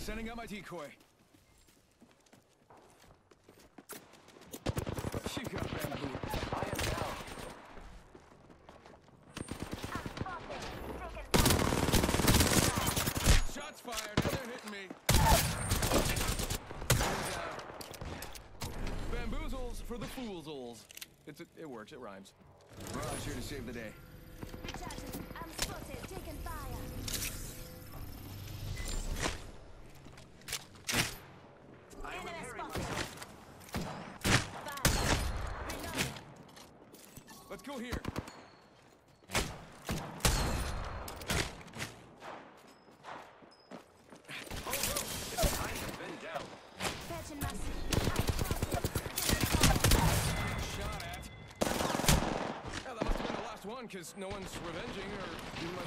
Sending out my decoy. You got bamboo. I am down. Shots fired, and they're hitting me. Bamboozles for the foolsholes. It works, it rhymes. Mirage here to save the day. Recharging. I'm spotted. Taking fire. Enemy spotted. Fire. Reloading. Let's go here. Oh no, it's kind of been down. Patching my Shot at. Yeah, that must have been the last one, because no one's revenging or doing much